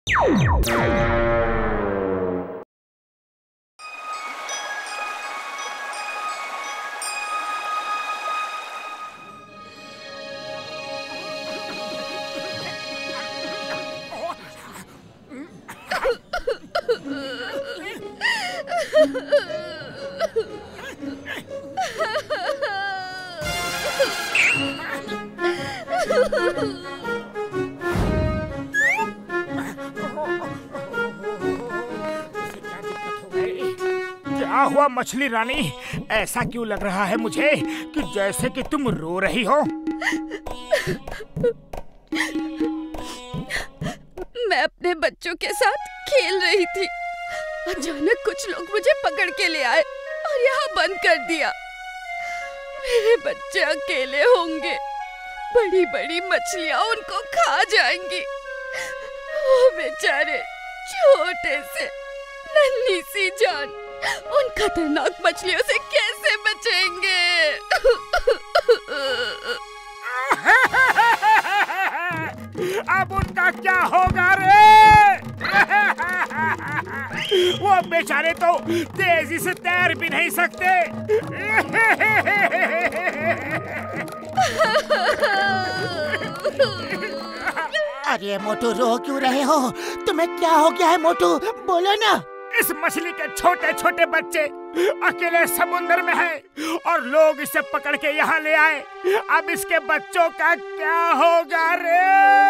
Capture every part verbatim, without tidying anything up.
क्या हुआ मछली रानी, ऐसा क्यों लग रहा है मुझे कि जैसे कि तुम रो रही हो? मैं अपने बच्चों के साथ खेल रही थी। अचानक कुछ लोग मुझे पकड़ के ले आए और यहाँ बंद कर दिया। मेरे बच्चे अकेले होंगे, बड़ी बड़ी मछलियाँ उनको खा जाएंगी। वो बेचारे छोटे से नन्ही सी जान उन खतरनाक मछलियों से कैसे बचेंगे? अब उनका क्या होगा रे? वो बेचारे तो तेजी से तैर भी नहीं सकते। अरे मोटू, रो क्यों रहे हो? तुम्हें क्या हो गया है मोटू, बोलो ना। इस मछली के छोटे छोटे बच्चे अकेले समुद्र में हैं और लोग इसे पकड़ के यहाँ ले आए। अब इसके बच्चों का क्या होगा रे?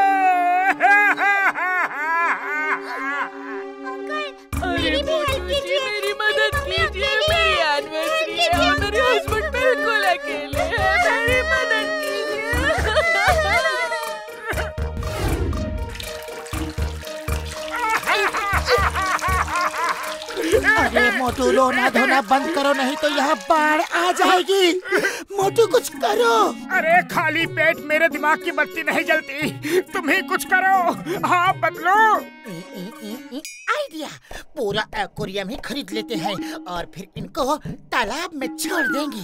मेरी हेल्प कीजिए, मेरी मदद कीजिए, मेरी एनिवर्सरी है और मेरे हस्बैंड बिल्कुल अकेले हैं, मेरी मदद अरे मोटू, रोना धोना बंद करो, नहीं तो यहाँ बाढ़ आ जाएगी। मोटू कुछ करो। अरे खाली पेट मेरे दिमाग की बत्ती नहीं जलती, तुम ही कुछ करो। हाँ बदलो। आइडिया, पूरा एक्वेरियम ही खरीद लेते हैं और फिर इनको तालाब में छोड़ देंगे।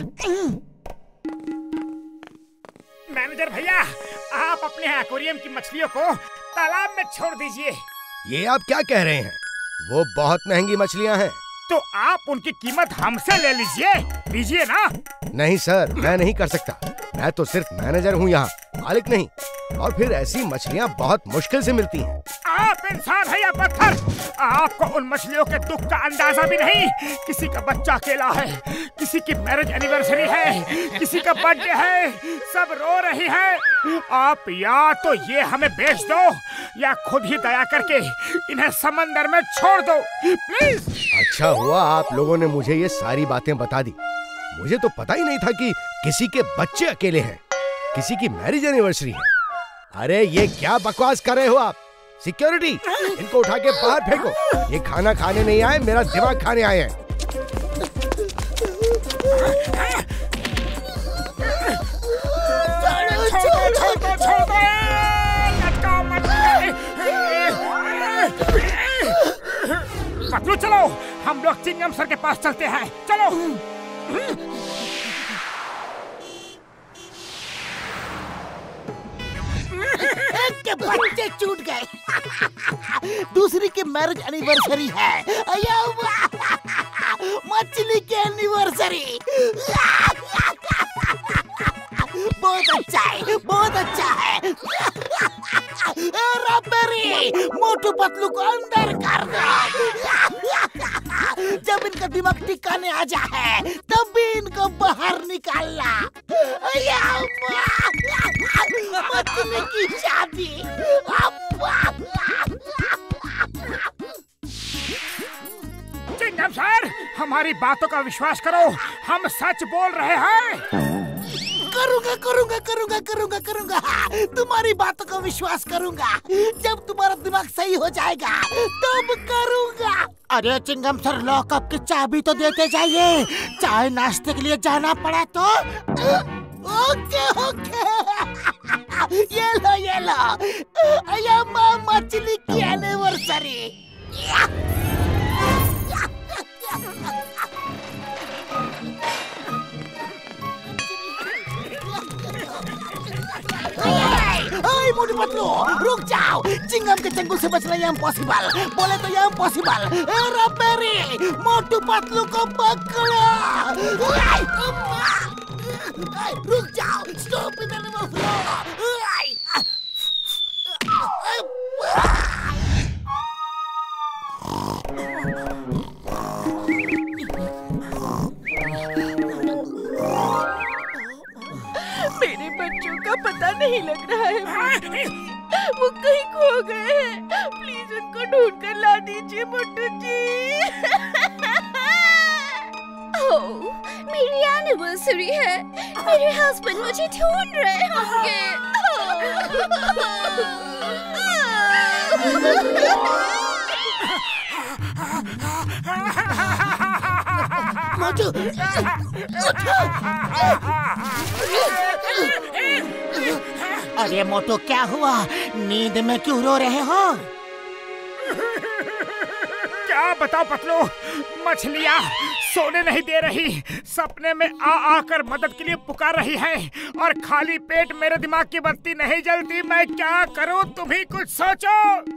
मैनेजर भैया, आप अपने एक्वेरियम की मछलियों को तालाब में छोड़ दीजिए। ये आप क्या कह रहे हैं? वो बहुत महंगी मछलियाँ हैं। तो आप उनकी कीमत हमसे ले लीजिए, लीजिए ना। नहीं सर, मैं नहीं कर सकता। मैं तो सिर्फ मैनेजर हूँ यहाँ, मालिक नहीं। और फिर ऐसी मछलियाँ बहुत मुश्किल से मिलती हैं। आप इंसान है या पत्थर? आपको उन मछलियों के दुख का अंदाजा भी नहीं। किसी का बच्चा अकेला है, किसी की मैरिज एनिवर्सरी है, किसी का बर्थडे है, सब रो रही है। आप या तो ये हमें बेच दो या खुद ही दया करके इन्हें समंदर में छोड़ दो, प्लीज। अच्छा हुआ आप लोगों ने मुझे ये सारी बातें बता दी। मुझे तो पता ही नहीं था कि किसी के बच्चे अकेले हैं, किसी की मैरिज एनिवर्सरी है। अरे ये क्या बकवास कर रहे हो आप? सिक्योरिटी, इनको उठा के बाहर फेंको। ये खाना खाने नहीं आए, मेरा दिमाग खाने आए हैं। पतलू चलो, हम लोग चिंगम सर के पास चलते हैं, चलो। के बच्चे छूट गए। दूसरी की मैरिज एनिवर्सरी है। मछली की एनिवर्सरी। बहुत अच्छा है, बहुत अच्छा है। रबरी, मोटू पतलू को अंदर कर दो। जब इनका दिमाग ठिकाने आ जाए तब भी इनको बाहर निकालना। मछली की शादी। चिंगम सर, हमारी बातों का विश्वास करो, हम सच बोल रहे हैं। करूंगा करूंगा करूंगा करूंगा करूंगा तुम्हारी बातों का विश्वास करूंगा। जब तुम्हारा दिमाग सही हो जाएगा तब करूंगा। अरे चिंगम सर, लॉकअप की चाबी तो देते जाइए। चाय नाश्ते के लिए जाना पड़ा तो। ओके ओके, ये लो ये लो, ये माँ मछली की एनिवर्सरी। मोटू पतलू रुक जाओ, चिंगम के चंगुल से बचना ये इम्पॉसिबल, बोले तो ये इम्पॉसिबल। रबेरी मोटू पतलू को पकड़ो। रुक जाओ, stop in the river flow. मेरे बच्चों का पता नहीं लग रहा है, वो कहीं खो गए हैं। प्लीज उनको ढूंढ कर ला दीजिए मोटू जी। ओह, मेरी एनिवर्सरी है, मेरे हस्बैंड मुझे ढूंढ रहे होंगे। मोटू, अरे मोटू क्या हुआ? नींद में क्यों रो रहे हो? क्या बताओ पतलू, मछलियाँ सोने नहीं दे रही, सपने में आ आकर मदद के लिए पुकार रही है और खाली पेट मेरे दिमाग की बत्ती नहीं जलती। मैं क्या करूं, तुम ही कुछ सोचो।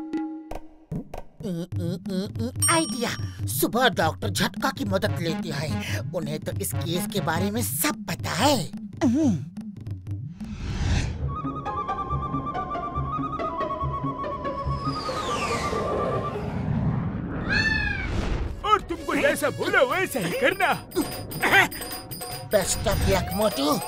आइडिया, सुबह डॉक्टर झटका की मदद लेती है, उन्हें तो इस केस के बारे में सब पता है। और तुमको जैसा बोला वैसा ही करना। Best of luck Motu.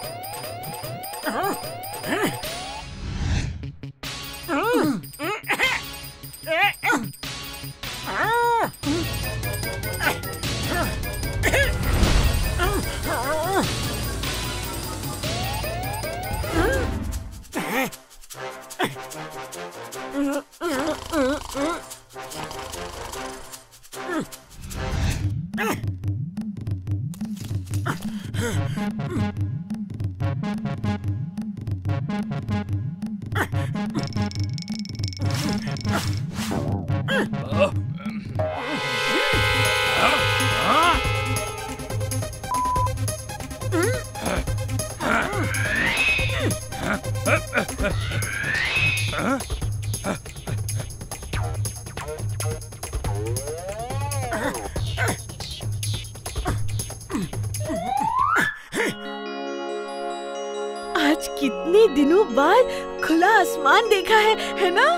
आज कितने दिनों बाद खुला आसमान देखा है, है ना?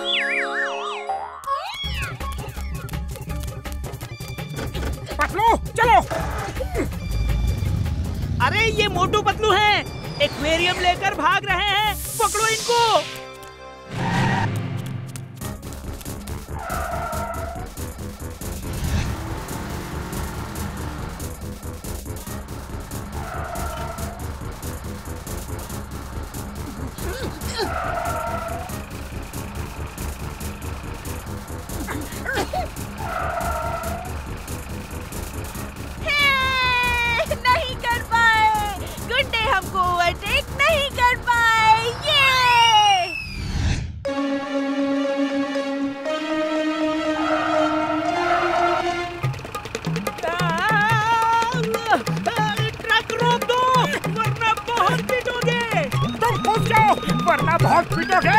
पतलू चलो। अरे ये मोटू पतलू हैं, एक्वेरियम लेकर भाग रहे हैं, पकड़ो इनको। नहीं कर पाए, गुंडे हमको ओवरटेक नहीं कर पाए। ये ट्रक रोक दो, वरना बहुत पीटोगे। तुम घुस जाओ वरना बहुत पीटोगे।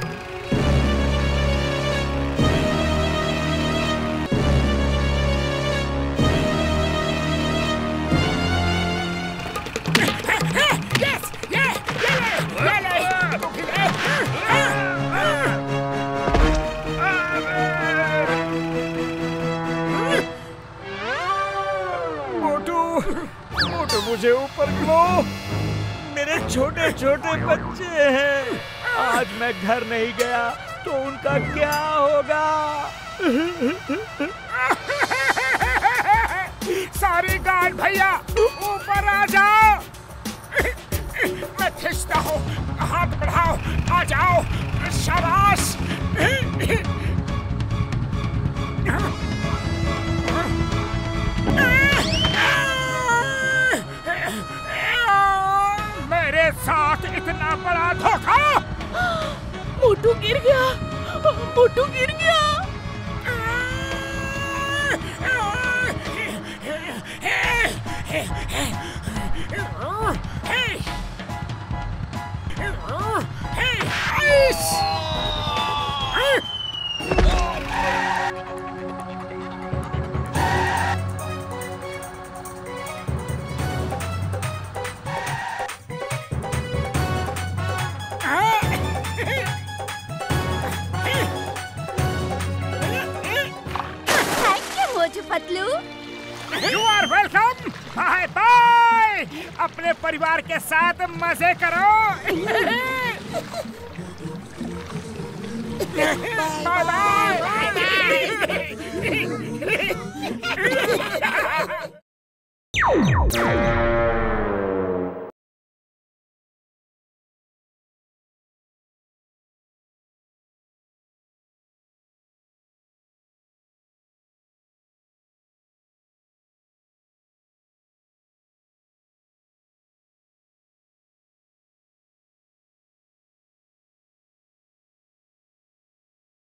मुझे ऊपर लो, मेरे छोटे छोटे बच्चे हैं। आज मैं घर नहीं गया तो उनका क्या होगा? सारी गार्ड भैया ऊपर आ जाओ। मैं खींचता हूँ, हाथ बढ़ाओ, आ जाओ, शाबाश। मेरे साथ इतना बड़ा धोखा। मोटू गिर गया, मोटू गिर गया। Patlu. You are welcome. Bye bye. अपने परिवार के साथ मजे करो। Bye bye.